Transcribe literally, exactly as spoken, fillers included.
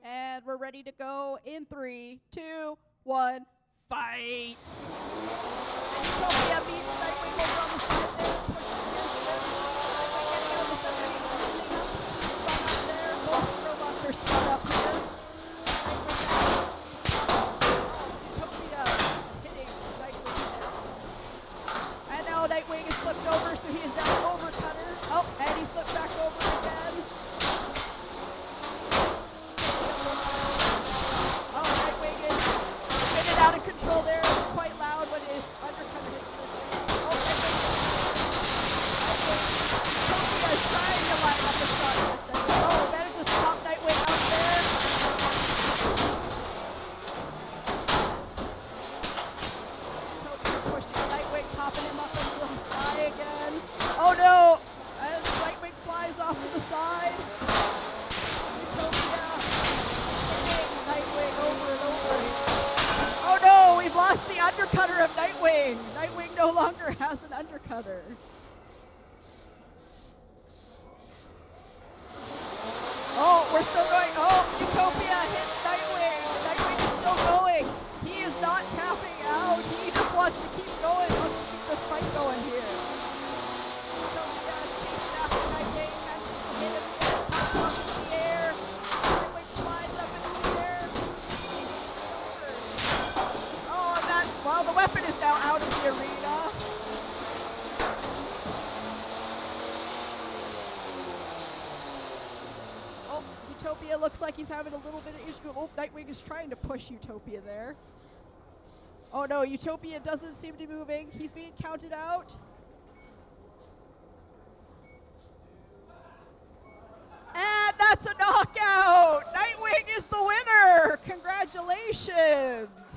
And we're ready to go in three, two, one, fight! Utopia beats NightWing over on the side there, pushing against him. NightWing getting out of the center, he's running up there. Both robots are spun up here. Utopia hitting NightWing there. And now NightWing is flipped over, so he is down over Cutter. Oh, and he's flipped back over again. Out of control there. It's quite loud when his undercutter hits the thing. Oh, Utopia is trying to line up a shot with them. Oh, manages to pop NightWing out there. Utopia pushing NightWing, popping him up into the sky again. Oh no! As NightWing flies off to the side. Utopia hitting NightWing over and over again. Oh no, we've lost the undercutter of NightWing. NightWing no longer has an undercutter. Oh, we're still going. Oh, Utopia hits NightWing. NightWing is still going. He is not tapping out. He just wants to keep going. Wants to keep this fight going here. Utopia is chasing after NightWing. Manages to hit him again. Pops up in the air. NightWing flies up into the air. Well, the weapon is now out of the arena. Oh, Utopia looks like he's having a little bit of issue. Oh, NightWing is trying to push Utopia there. Oh no, Utopia doesn't seem to be moving. He's being counted out. And that's a knockout! NightWing is the winner! Congratulations!